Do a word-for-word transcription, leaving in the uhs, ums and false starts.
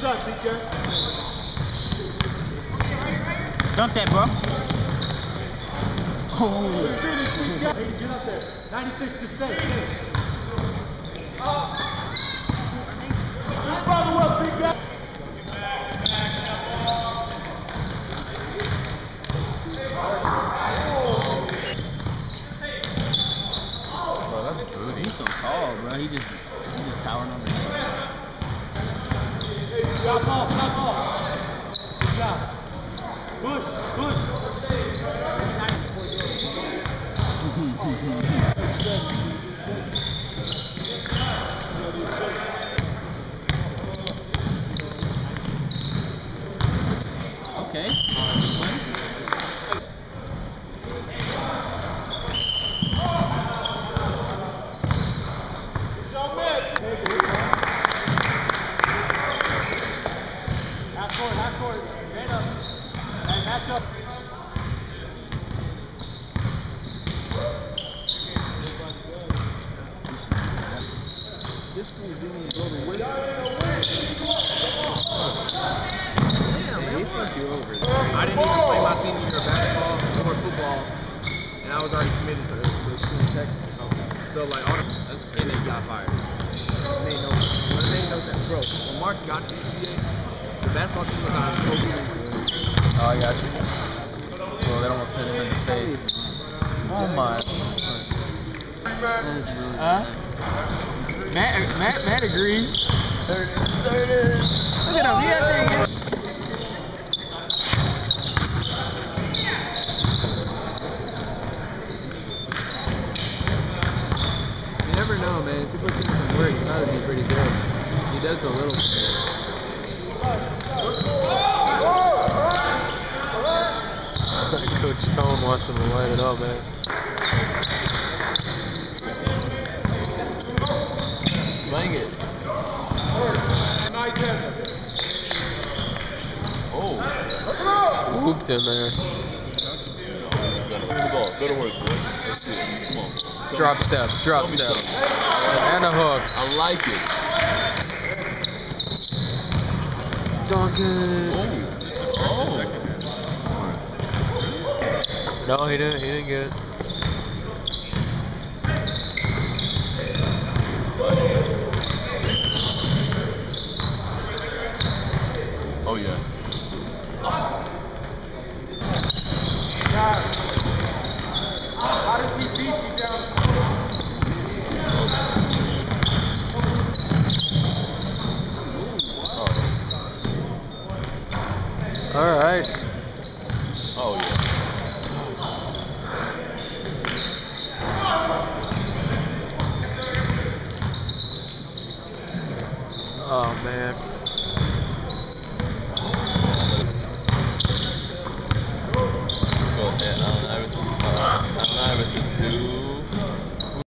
shot, D K. Dunk that, bro. Oh. Get up there. ninety-six to stay. Stay. Follow up, big guy. Bro, that's a booty. He's so tall, bro. He just, he just towering over him. Hey, stop off, stop off. Good job. Push, push. Okay. Half court, half court. Straight up. And match up. This fool didn't even go to whistle. Damn, he fucked you over. I didn't even play my senior year of basketball or football, and I was already committed to the, the school in Texas. So like, all the, that's, and they got fired. It made no, it made no sense, bro. When Marks got to the N B A, the basketball team was on totally. Oh, I got you. Well, they almost hit him in the face. Oh my. Huh? Matt, Matt, Matt agrees. Look at him. He had thing. You never know, man. If you put in some work, it's gotta be pretty good. He does a little. Coach Stone wants him to light it up, man. Bang it. Nice hit. Oh. Hooped in there. Go to the ball. Go to work, boy. Let's do it. Come on. Show Drop me. step, drop Show me step. something. And a hook. I like it. Duncan. Oh. No, he didn't. He didn't get it. Oh, yeah. How does he beat you down? All right. Oh, yeah.